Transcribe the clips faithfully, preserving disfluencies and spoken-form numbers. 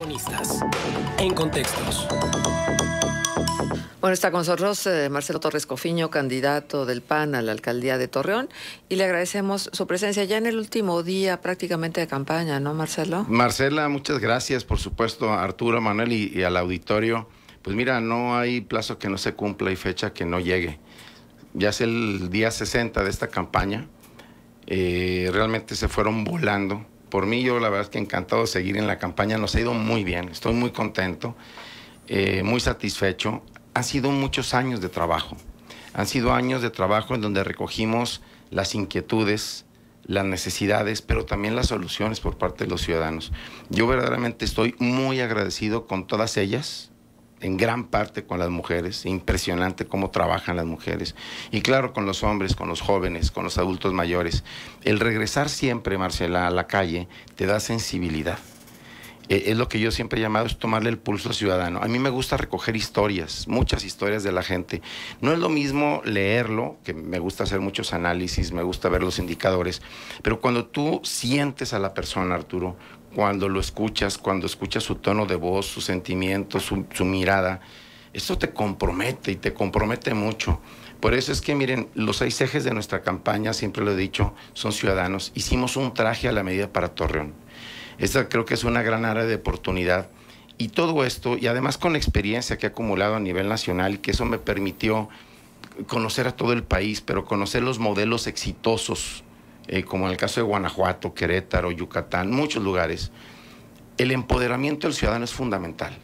En contextos. Bueno, está con nosotros eh, Marcelo Torres Cofiño, candidato del P A N a la alcaldía de Torreón, y le agradecemos su presencia ya en el último día prácticamente de campaña, ¿no, Marcelo? Marcela, muchas gracias, por supuesto, a Arturo, Manuel y, y al auditorio. Pues mira, no hay plazo que no se cumpla y fecha que no llegue. Ya es el día sesenta de esta campaña, eh, realmente se fueron volando. Por mí, yo la verdad es que encantado de seguir en la campaña, nos ha ido muy bien, estoy muy contento, eh, muy satisfecho. Han sido muchos años de trabajo, han sido años de trabajo en donde recogimos las inquietudes, las necesidades, pero también las soluciones por parte de los ciudadanos. Yo verdaderamente estoy muy agradecido con todas ellas, en gran parte con las mujeres, impresionante cómo trabajan las mujeres, y claro, con los hombres, con los jóvenes, con los adultos mayores. El regresar siempre, Marcela, a la calle te da sensibilidad. Eh, es lo que yo siempre he llamado, es tomarle el pulso al ciudadano. A mí me gusta recoger historias, muchas historias de la gente. No es lo mismo leerlo, que me gusta hacer muchos análisis, me gusta ver los indicadores, pero cuando tú sientes a la persona, Arturo, cuando lo escuchas, cuando escuchas su tono de voz, sus sentimientos, su, su mirada, esto te compromete y te compromete mucho. Por eso es que, miren, los seis ejes de nuestra campaña, siempre lo he dicho, son ciudadanos. Hicimos un traje a la medida para Torreón. Esta creo que es una gran área de oportunidad. Y todo esto, y además con la experiencia que he acumulado a nivel nacional, que eso me permitió conocer a todo el país, pero conocer los modelos exitosos, Eh, como en el caso de Guanajuato, Querétaro, Yucatán, muchos lugares. El empoderamiento del ciudadano es fundamental.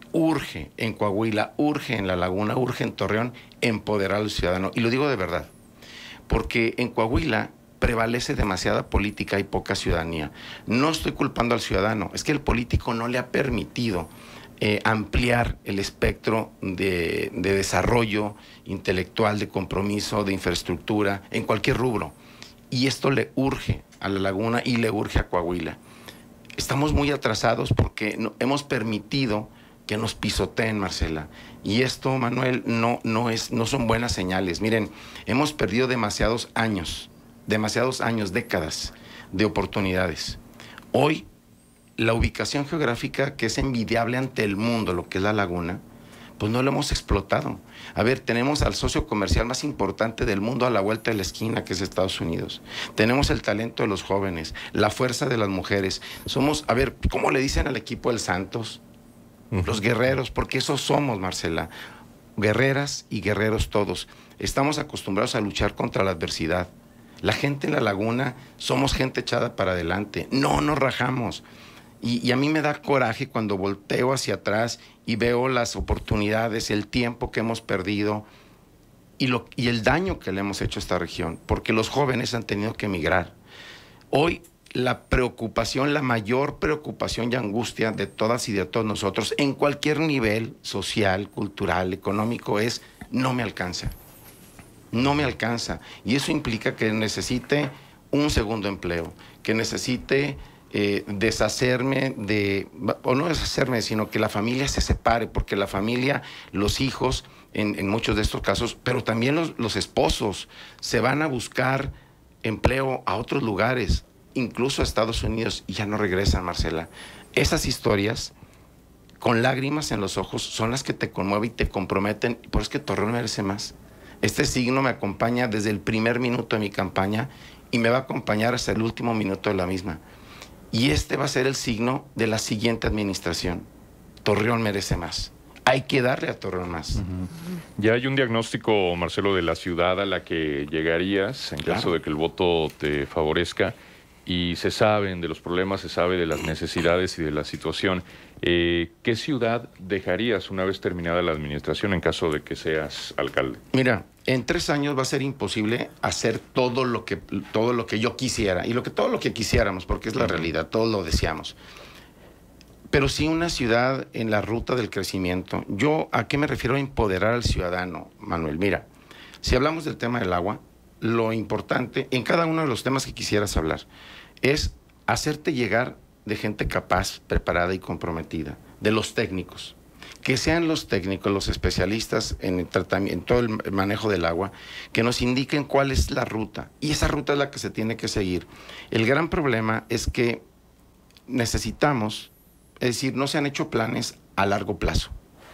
Urge en Coahuila, urge en La Laguna, urge en Torreón empoderar al ciudadano. Y lo digo de verdad, porque en Coahuila prevalece demasiada política y poca ciudadanía. No estoy culpando al ciudadano, es que el político no le ha permitido eh, ampliar el espectro de, de desarrollo intelectual, de compromiso, de infraestructura, en cualquier rubro. Y esto le urge a La Laguna y le urge a Coahuila. Estamos muy atrasados porque no, hemos permitido que nos pisoteen, Marcela. Y esto, Manuel, no, no, es, no son buenas señales. Miren, hemos perdido demasiados años, demasiados años, décadas de oportunidades. Hoy, la ubicación geográfica que es envidiable ante el mundo, lo que es La Laguna, pues no lo hemos explotado. A ver, tenemos al socio comercial más importante del mundo a la vuelta de la esquina, que es Estados Unidos. Tenemos el talento de los jóvenes, la fuerza de las mujeres. Somos, a ver, ¿cómo le dicen al equipo del Santos? Uh-huh. Los guerreros, porque esos somos, Marcela. Guerreras y guerreros todos. Estamos acostumbrados a luchar contra la adversidad. La gente en La Laguna somos gente echada para adelante. No nos rajamos. Y, y a mí me da coraje cuando volteo hacia atrás y veo las oportunidades, el tiempo que hemos perdido y, lo, y el daño que le hemos hecho a esta región, porque los jóvenes han tenido que emigrar. Hoy la preocupación, la mayor preocupación y angustia de todas y de todos nosotros, en cualquier nivel social, cultural, económico, es no me alcanza. No me alcanza. Y eso implica que necesite un segundo empleo, que necesite... Eh, deshacerme de, o no deshacerme, sino que la familia se separe, porque la familia, los hijos, en, en muchos de estos casos, pero también los, los esposos, se van a buscar empleo a otros lugares, incluso a Estados Unidos, y ya no regresan, Marcela. Esas historias, con lágrimas en los ojos, son las que te conmueven y te comprometen, por eso es que Torreón merece más. Este signo me acompaña desde el primer minuto de mi campaña y me va a acompañar hasta el último minuto de la misma. Y este va a ser el signo de la siguiente administración. Torreón merece más. Hay que darle a Torreón más. Uh-huh. Ya hay un diagnóstico, Marcelo, de la ciudad a la que llegarías en Claro. caso de que el voto te favorezca. Y se saben de los problemas, se sabe de las necesidades y de la situación. Eh, ¿Qué ciudad dejarías una vez terminada la administración en caso de que seas alcalde? Mira, en tres años va a ser imposible hacer todo lo que, todo lo que yo quisiera, y lo que, todo lo que quisiéramos, porque es la realidad, todos lo deseamos. Pero sí una ciudad en la ruta del crecimiento. Yo, ¿a qué me refiero a empoderar al ciudadano, Manuel? Mira, si hablamos del tema del agua, lo importante, en cada uno de los temas que quisieras hablar, es hacerte llegar de gente capaz, preparada y comprometida, de los técnicos. Que sean los técnicos, los especialistas en, el tratamiento, en todo el manejo del agua, que nos indiquen cuál es la ruta. Y esa ruta es la que se tiene que seguir. El gran problema es que necesitamos Es decir, no se han hecho planes a largo plazo.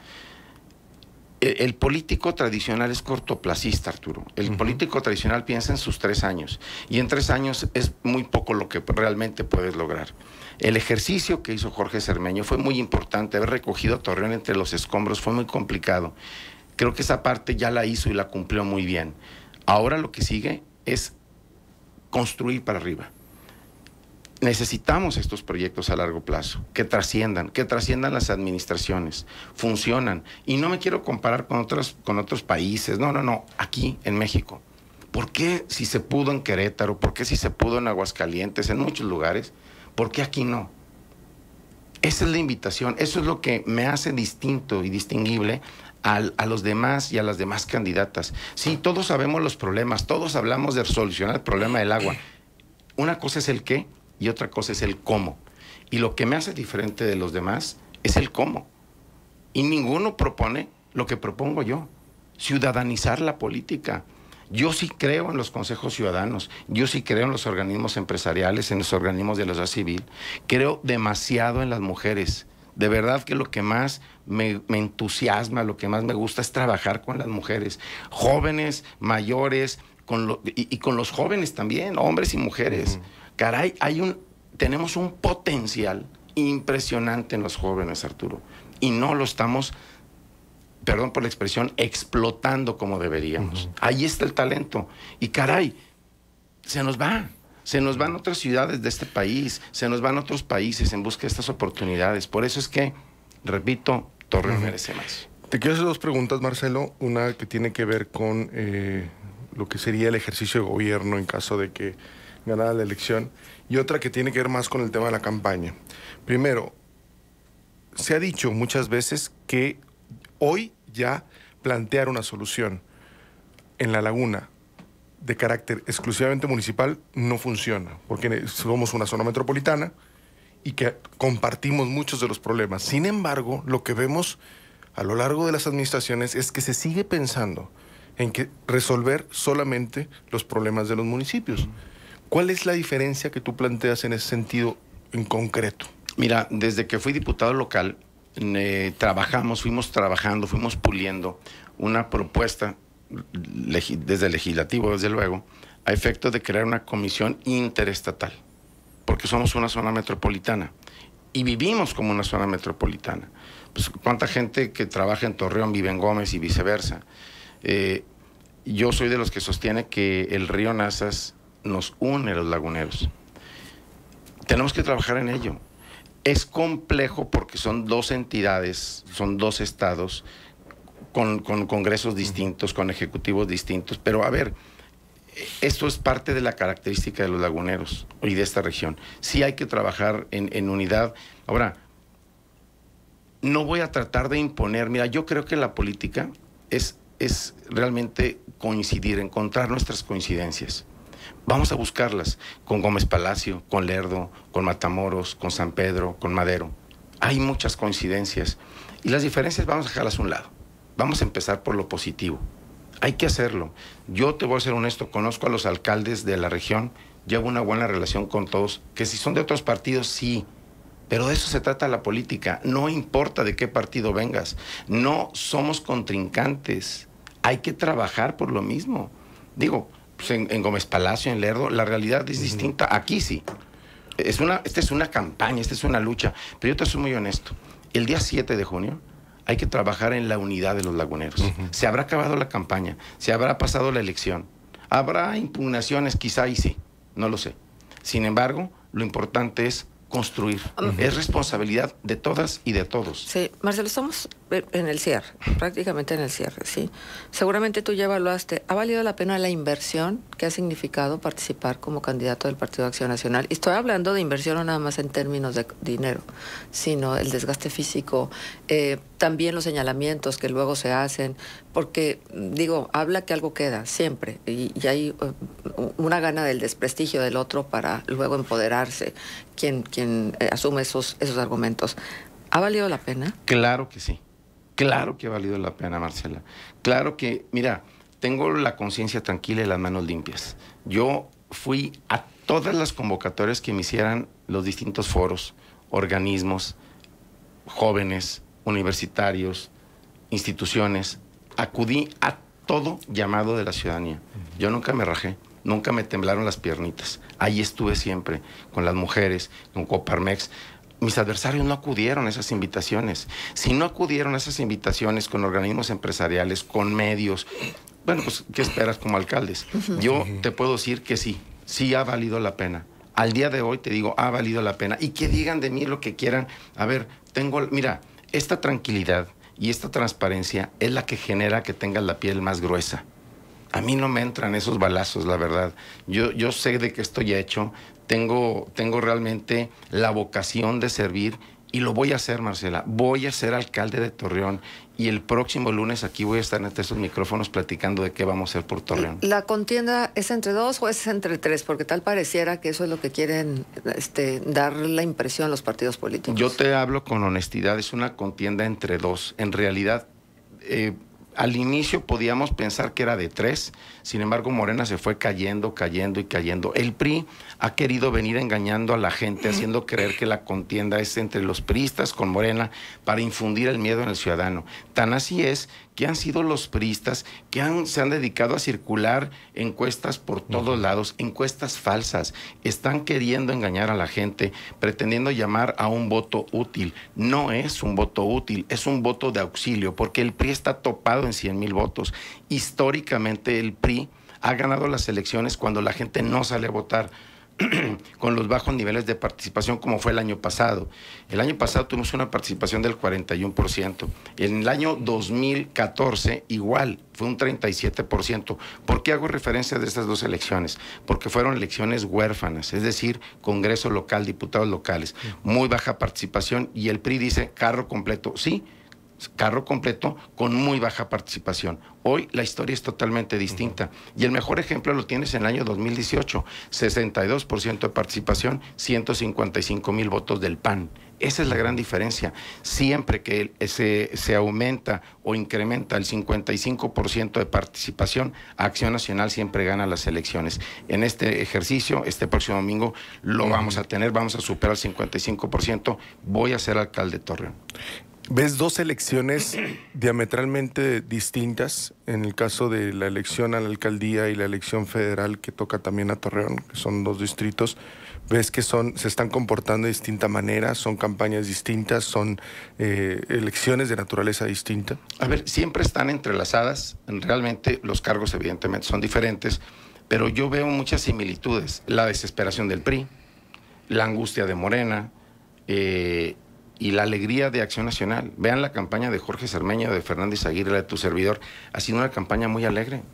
El, el político tradicional es cortoplacista, Arturo. El uh-huh. político tradicional piensa en sus tres años. Y en tres años es muy poco lo que realmente puedes lograr. El ejercicio que hizo Jorge Cermeño fue muy importante. Haber recogido a Torreón entre los escombros fue muy complicado. Creo que esa parte ya la hizo y la cumplió muy bien. Ahora lo que sigue es construir para arriba. Necesitamos estos proyectos a largo plazo, que trasciendan, que trasciendan las administraciones, funcionan. Y no me quiero comparar con otros, con otros países, no, no, no, aquí en México. ¿Por qué si se pudo en Querétaro? ¿Por qué si se pudo en Aguascalientes? En muchos lugares. ¿Por qué aquí no? Esa es la invitación, eso es lo que me hace distinto y distinguible a, a los demás y a las demás candidatas. Sí, todos sabemos los problemas, todos hablamos de solucionar el problema del agua. Una cosa es el qué y otra cosa es el cómo. Y lo que me hace diferente de los demás es el cómo. Y ninguno propone lo que propongo yo, ciudadanizar la política. Yo sí creo en los consejos ciudadanos, yo sí creo en los organismos empresariales, en los organismos de la sociedad civil. Creo demasiado en las mujeres. De verdad que lo que más me, me entusiasma, lo que más me gusta es trabajar con las mujeres, jóvenes, mayores, con lo, y, y con los jóvenes también, hombres y mujeres. Uh-huh. Caray, hay un, tenemos un potencial impresionante en los jóvenes, Arturo, y no lo estamos, perdón por la expresión, explotando como deberíamos. Uh-huh. Ahí está el talento. Y caray, se nos va. Se nos van a otras ciudades de este país, se nos van a otros países en busca de estas oportunidades. Por eso es que, repito, Torreón uh-huh. merece más. Te quiero hacer dos preguntas, Marcelo. Una que tiene que ver con eh, lo que sería el ejercicio de gobierno en caso de que ganara la elección. Y otra que tiene que ver más con el tema de la campaña. Primero, se ha dicho muchas veces que hoy ya plantear una solución en La Laguna de carácter exclusivamente municipal no funciona, porque somos una zona metropolitana y que compartimos muchos de los problemas. Sin embargo, lo que vemos a lo largo de las administraciones es que se sigue pensando en que resolver solamente los problemas de los municipios. ¿Cuál es la diferencia que tú planteas en ese sentido en concreto? Mira, desde que fui diputado local, eh, trabajamos, fuimos trabajando, fuimos puliendo una propuesta desde el legislativo, desde luego, a efecto de crear una comisión interestatal, porque somos una zona metropolitana y vivimos como una zona metropolitana. Pues cuánta gente que trabaja en Torreón vive en Gómez y viceversa. Eh, yo soy de los que sostiene que el río Nazas nos une a los laguneros. Tenemos que trabajar en ello. Es complejo porque son dos entidades, son dos estados, Con, con congresos distintos, con ejecutivos distintos, pero a ver, esto es parte de la característica de los laguneros y de esta región. Sí hay que trabajar en, en unidad. Ahora, no voy a tratar de imponer, mira, yo creo que la política es, es realmente coincidir, encontrar nuestras coincidencias. Vamos a buscarlas con Gómez Palacio, con Lerdo, con Matamoros, con San Pedro, con Madero. Hay muchas coincidencias y las diferencias vamos a dejarlas a un lado. Vamos a empezar por lo positivo. Hay que hacerlo. Yo te voy a ser honesto, conozco a los alcaldes de la región, llevo una buena relación con todos, que si son de otros partidos, sí, pero de eso se trata la política. No importa de qué partido vengas, no somos contrincantes. Hay que trabajar por lo mismo. Digo, pues en, en Gómez Palacio, en Lerdo, la realidad es uh-huh. distinta. Aquí sí. Es una, esta es una campaña, esta es una lucha, pero yo te soy muy honesto. El día siete de junio, hay que trabajar en la unidad de los laguneros. Uh-huh. Se habrá acabado la campaña, se habrá pasado la elección. Habrá impugnaciones, quizá y sí, no lo sé. Sin embargo, lo importante es construir. Uh-huh. Es responsabilidad de todas y de todos. Sí, Marcelo, estamos en el cierre, prácticamente en el cierre, sí. Seguramente tú ya evaluaste, ¿ha valido la pena la inversión que ha significado participar como candidato del Partido de Acción Nacional? Y estoy hablando de inversión no nada más en términos de dinero, sino el desgaste físico, eh, también los señalamientos que luego se hacen, porque, digo, habla que algo queda siempre, y, y hay uh, una gana del desprestigio del otro para luego empoderarse quien, quien eh, asume esos, esos argumentos. ¿Ha valido la pena? Claro que sí. Claro que ha valido la pena, Marcela. Claro que, mira, tengo la conciencia tranquila y las manos limpias. Yo fui a todas las convocatorias que me hicieran los distintos foros, organismos, jóvenes, universitarios, instituciones, acudí a todo llamado de la ciudadanía. Yo nunca me rajé, nunca me temblaron las piernitas. Ahí estuve siempre, con las mujeres, con Coparmex. Mis adversarios no acudieron a esas invitaciones. Si no acudieron a esas invitaciones con organismos empresariales, con medios, bueno, pues, ¿qué esperas como alcaldes? Yo te puedo decir que sí, sí ha valido la pena. Al día de hoy te digo, ha valido la pena. Y que digan de mí lo que quieran. A ver, tengo, mira, esta tranquilidad y esta transparencia es la que genera que tengas la piel más gruesa. A mí no me entran esos balazos, la verdad. Yo, yo sé de qué estoy hecho, tengo, tengo realmente la vocación de servir y lo voy a hacer, Marcela. Voy a ser alcalde de Torreón y el próximo lunes aquí voy a estar entre estos micrófonos platicando de qué vamos a hacer por Torreón. ¿La contienda es entre dos o es entre tres? Porque tal pareciera que eso es lo que quieren este, dar la impresión los partidos políticos. Yo te hablo con honestidad, es una contienda entre dos. En realidad, eh, al inicio podíamos pensar que era de tres, sin embargo Morena se fue cayendo, cayendo y cayendo. El P R I ha querido venir engañando a la gente, haciendo creer que la contienda es entre los priistas con Morena para infundir el miedo en el ciudadano. Tan así es que han sido los priistas que han, se han dedicado a circular encuestas por todos lados, encuestas falsas. Están queriendo engañar a la gente, pretendiendo llamar a un voto útil. No es un voto útil, es un voto de auxilio, porque el P R I está topado en cien mil votos. Históricamente el P R I ha ganado las elecciones cuando la gente no sale a votar, con los bajos niveles de participación como fue el año pasado. El año pasado tuvimos una participación del cuarenta y uno por ciento. En el año dos mil catorce igual, fue un treinta y siete por ciento. ¿Por qué hago referencia de estas dos elecciones? Porque fueron elecciones huérfanas, es decir, Congreso local, diputados locales. Muy baja participación y el P R I dice carro completo. Sí, carro completo con muy baja participación. Hoy la historia es totalmente distinta. Uh-huh. Y el mejor ejemplo lo tienes en el año dos mil dieciocho. sesenta y dos por ciento de participación, ciento cincuenta y cinco mil votos del P A N. Esa es la gran diferencia. Siempre que se, se aumenta o incrementa el cincuenta y cinco por ciento de participación, Acción Nacional siempre gana las elecciones. En este ejercicio, este próximo domingo, lo uh-huh. vamos a tener, vamos a superar el cincuenta y cinco por ciento. Voy a ser alcalde de Torreón. ¿Ves dos elecciones diametralmente distintas en el caso de la elección a la alcaldía y la elección federal que toca también a Torreón, que son dos distritos? ¿Ves que son, se están comportando de distinta manera, son campañas distintas, son eh, elecciones de naturaleza distinta? A ver, siempre están entrelazadas, realmente los cargos evidentemente son diferentes, pero yo veo muchas similitudes. La desesperación del P R I, la angustia de Morena, eh, y la alegría de Acción Nacional. Vean la campaña de Jorge Cermeño, de Fernández Aguirre, la de tu servidor. Ha sido una campaña muy alegre.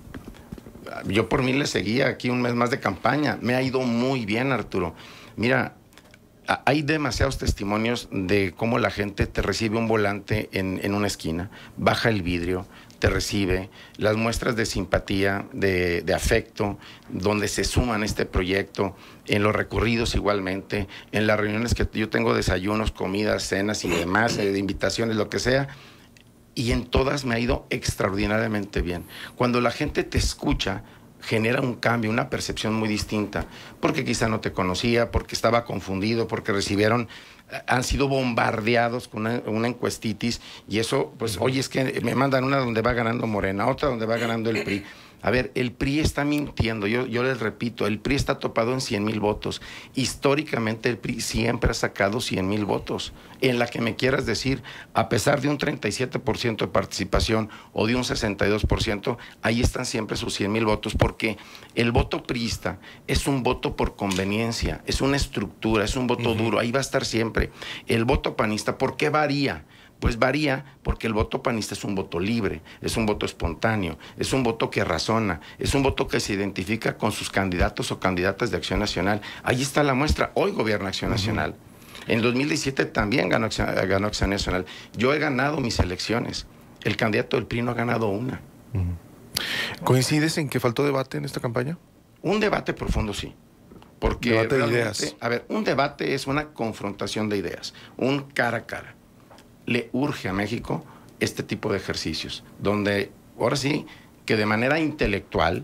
Yo por mí le seguía aquí un mes más de campaña. Me ha ido muy bien, Arturo. Mira, hay demasiados testimonios de cómo la gente te recibe un volante en, en una esquina, baja el vidrio, te recibe, las muestras de simpatía, de, de afecto, donde se suman a este proyecto, en los recorridos igualmente, en las reuniones que yo tengo, desayunos, comidas, cenas y demás, de invitaciones, lo que sea, y en todas me ha ido extraordinariamente bien. Cuando la gente te escucha, genera un cambio, una percepción muy distinta, porque quizá no te conocía, porque estaba confundido, porque recibieron, han sido bombardeados con una, una encuestitis, y eso, pues, uh-huh. oye, es que me mandan una donde va ganando Morena, otra donde va ganando el P R I. A ver, el P R I está mintiendo, yo, yo les repito, el P R I está topado en cien mil votos. Históricamente el P R I siempre ha sacado cien mil votos. En la que me quieras decir, a pesar de un treinta y siete por ciento de participación o de un sesenta y dos por ciento, ahí están siempre sus cien mil votos, porque el voto priista es un voto por conveniencia, es una estructura, es un voto uh-huh. duro, ahí va a estar siempre. El voto panista, ¿por qué varía? Pues varía porque el voto panista es un voto libre, es un voto espontáneo, es un voto que razona, es un voto que se identifica con sus candidatos o candidatas de Acción Nacional. Ahí está la muestra. Hoy gobierna Acción uh-huh. Nacional. En dos mil diecisiete también ganó Acción, ganó Acción Nacional. Yo he ganado mis elecciones. El candidato del P R I no ha ganado una. Uh-huh. ¿Coincides en que faltó debate en esta campaña? Un debate profundo, sí. Porque debate de ideas. A ver, un debate es una confrontación de ideas, un cara a cara. Le urge a México este tipo de ejercicios, donde ahora sí que de manera intelectual,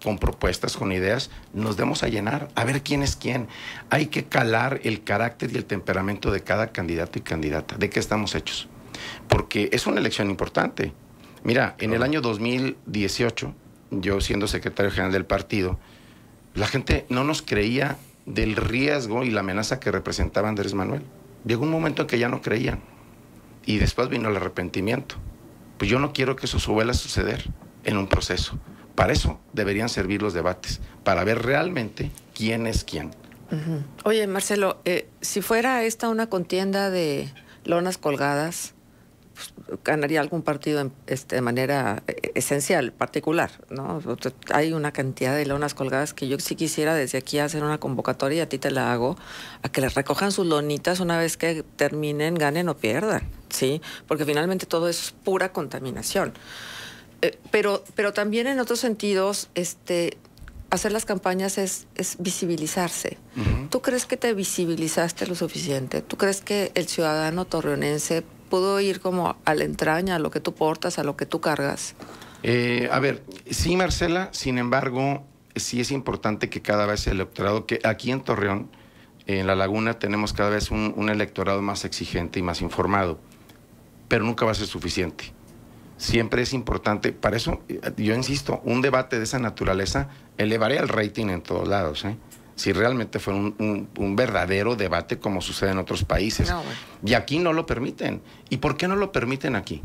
con propuestas, con ideas, nos demos a llenar, a ver quién es quién. Hay que calar el carácter y el temperamento de cada candidato y candidata, de qué estamos hechos. Porque es una elección importante. Mira, en el año dos mil dieciocho, yo siendo secretario general del partido, la gente no nos creía del riesgo y la amenaza que representaba Andrés Manuel. Llegó un momento en que ya no creían. Y después vino el arrepentimiento. Pues yo no quiero que eso vuelva a suceder en un proceso. Para eso deberían servir los debates, para ver realmente quién es quién. Uh-huh. Oye, Marcelo, eh, si fuera esta una contienda de lonas colgadas, pues, ganaría algún partido en, este, de manera eh, esencial, particular, ¿no? Hay una cantidad de lonas colgadas que yo sí quisiera desde aquí hacer una convocatoria, y a ti te la hago, a que les recojan sus lonitas una vez que terminen, ganen o pierdan, ¿sí? Porque finalmente todo eso es pura contaminación. Eh, pero, pero también en otros sentidos, este, hacer las campañas es, es visibilizarse. Uh-huh. ¿Tú crees que te visibilizaste lo suficiente? ¿Tú crees que el ciudadano torreonense pudo ir como a la entraña, a lo que tú portas, a lo que tú cargas? Eh, a ver, sí, Marcela, sin embargo, sí es importante que cada vez el electorado, que aquí en Torreón, en La Laguna, tenemos cada vez un, un electorado más exigente y más informado, pero nunca va a ser suficiente. Siempre es importante, para eso, yo insisto, un debate de esa naturaleza elevaría el rating en todos lados, ¿eh? Si realmente fuera un, un, un verdadero debate como sucede en otros países. No, bueno. Y aquí no lo permiten. ¿Y por qué no lo permiten aquí?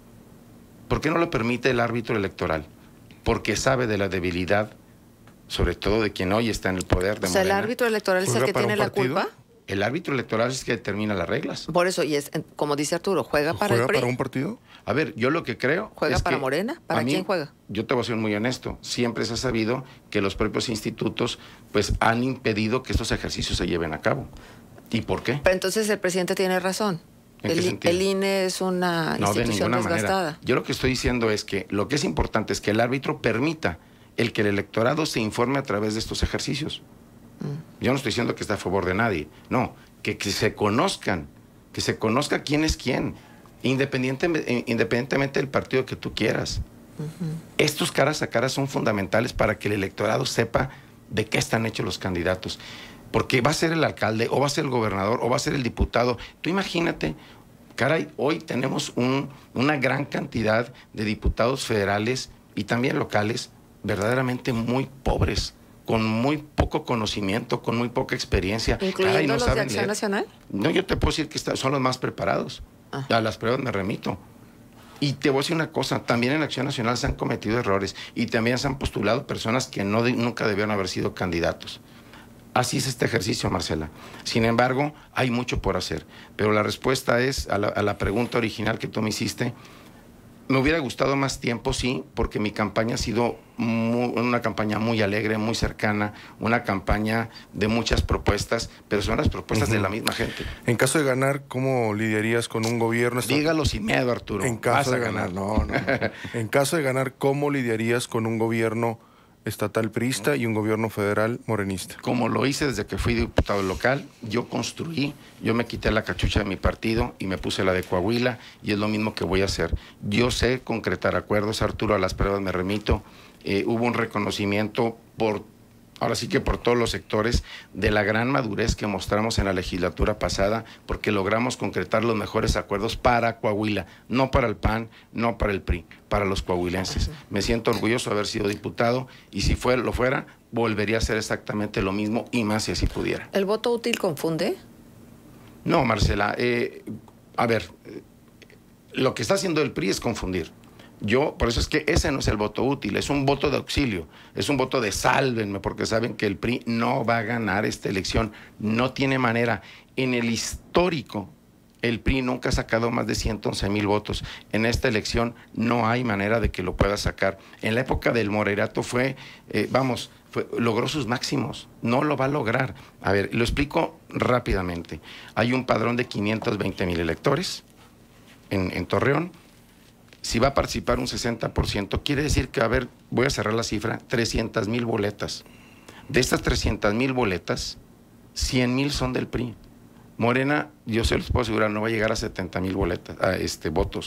¿Por qué no lo permite el árbitro electoral? Porque sabe de la debilidad, sobre todo de quien hoy está en el poder de O sea, Morena. ¿el árbitro electoral es el que tiene la culpa? El árbitro electoral es el que determina las reglas. Por eso, y es, como dice Arturo, ¿juega para ¿Juega el P R I? para un partido? A ver, yo lo que creo ¿Juega es para que Morena? ¿Para mí, quién juega? Yo te voy a ser muy honesto. Siempre se ha sabido que los propios institutos pues han impedido que estos ejercicios se lleven a cabo. ¿Y por qué? Pero entonces el presidente tiene razón. El, el I N E es una no, institución de desgastada. Manera. Yo lo que estoy diciendo es que lo que es importante es que el árbitro permita el que el electorado se informe a través de estos ejercicios. Mm. Yo no estoy diciendo que esté a favor de nadie. No, que, que se conozcan, que se conozca quién es quién, independientemente, independientemente del partido que tú quieras. Uh-huh. Estos caras a caras son fundamentales para que el electorado sepa de qué están hechos los candidatos. Porque va a ser el alcalde, o va a ser el gobernador, o va a ser el diputado. Tú imagínate, caray, hoy tenemos un, una gran cantidad de diputados federales y también locales verdaderamente muy pobres, con muy poco conocimiento, con muy poca experiencia. ¿Incluyendo caray, no los de Acción leer. Nacional? No, yo te puedo decir que son los más preparados. Ah. A las pruebas me remito. Y te voy a decir una cosa, también en Acción Nacional se han cometido errores y también se han postulado personas que no, nunca debieron haber sido candidatos. Así es este ejercicio, Marcela. Sin embargo, hay mucho por hacer. Pero la respuesta es, a la, a la pregunta original que tú me hiciste, me hubiera gustado más tiempo, sí, porque mi campaña ha sido muy, una campaña muy alegre, muy cercana, una campaña de muchas propuestas, pero son las propuestas uh-huh. de la misma gente. En caso de ganar, ¿cómo lidiarías con un gobierno? Dígalo sin miedo, Arturo. En caso de ganar, ganar. No, no, no. En caso de ganar, ¿cómo lidiarías con un gobierno estatal priista y un gobierno federal morenista? Como lo hice desde que fui diputado local, yo construí, yo me quité la cachucha de mi partido y me puse la de Coahuila y es lo mismo que voy a hacer. Yo sé concretar acuerdos, Arturo, a las pruebas me remito. Eh, hubo un reconocimiento por, ahora sí que por todos los sectores, de la gran madurez que mostramos en la legislatura pasada, porque logramos concretar los mejores acuerdos para Coahuila, no para el P A N, no para el P R I, para los coahuilenses. Me siento orgulloso de haber sido diputado y si fue, lo fuera, volvería a hacer exactamente lo mismo y más si así pudiera. ¿El voto útil confunde? No, Marcela. Eh, a ver, lo que está haciendo el P R I es confundir. Yo, por eso es que ese no es el voto útil, es un voto de auxilio, es un voto de sálvenme, porque saben que el P R I no va a ganar esta elección, no tiene manera. En el histórico, el P R I nunca ha sacado más de ciento once mil votos. En esta elección no hay manera de que lo pueda sacar. En la época del Moreirato fue, eh, vamos, fue, logró sus máximos, no lo va a lograr. A ver, lo explico rápidamente. Hay un padrón de quinientos veinte mil electores en, en Torreón. Si va a participar un sesenta por ciento, quiere decir que, a ver, voy a cerrar la cifra, trescientas mil boletas. De estas trescientas mil boletas, cien mil son del P R I. Morena, yo se los puedo asegurar, no va a llegar a setenta mil boletas, a este, votos.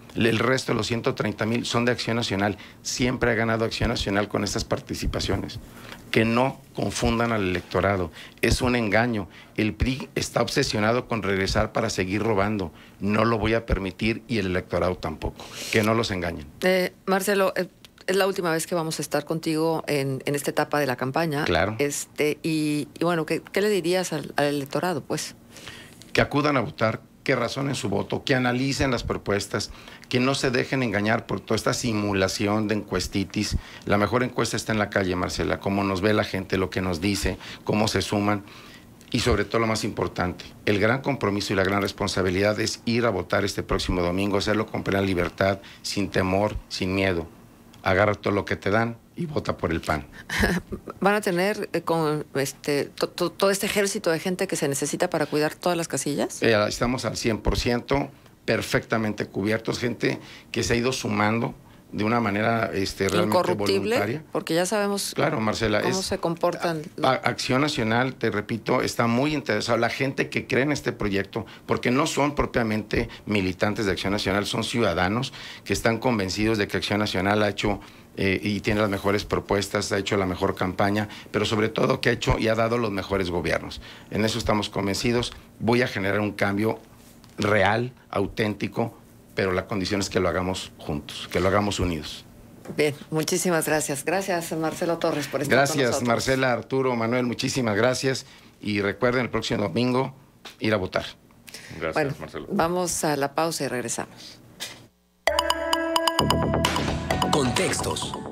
El resto, los ciento treinta mil, son de Acción Nacional. Siempre ha ganado Acción Nacional con estas participaciones. Que no confundan al electorado. Es un engaño. El P R I está obsesionado con regresar para seguir robando. No lo voy a permitir y el electorado tampoco. Que no los engañen. Eh, Marcelo, eh, es la última vez que vamos a estar contigo en, en esta etapa de la campaña. Claro. Este, y, y bueno, ¿qué, qué le dirías al, al electorado, pues? Que acudan a votar, que razonen su voto, que analicen las propuestas, que no se dejen engañar por toda esta simulación de encuestitis. La mejor encuesta está en la calle, Marcela, cómo nos ve la gente, lo que nos dice, cómo se suman. Y sobre todo lo más importante, el gran compromiso y la gran responsabilidad es ir a votar este próximo domingo, hacerlo con plena libertad, sin temor, sin miedo. Agarra todo lo que te dan y vota por el P A N. ¿Van a tener eh, con este to, to, todo este ejército de gente que se necesita para cuidar todas las casillas? Eh, estamos al cien por ciento, perfectamente cubiertos, gente que se ha ido sumando de una manera este, realmente voluntaria. Porque ya sabemos claro, Marcela, cómo es, se comportan. A, Acción Nacional, te repito, está muy interesada. La gente que cree en este proyecto, porque no son propiamente militantes de Acción Nacional, son ciudadanos que están convencidos de que Acción Nacional ha hecho eh, y tiene las mejores propuestas, ha hecho la mejor campaña, pero sobre todo que ha hecho y ha dado los mejores gobiernos. En eso estamos convencidos. Voy a generar un cambio real, auténtico, pero la condición es que lo hagamos juntos, que lo hagamos unidos. Bien, muchísimas gracias. Gracias, Marcelo Torres, por estar gracias, con nosotros. Gracias, Marcela, Arturo, Manuel, muchísimas gracias. Y recuerden, el próximo domingo, ir a votar. Gracias, bueno, Marcelo. Vamos a la pausa y regresamos. Contextos.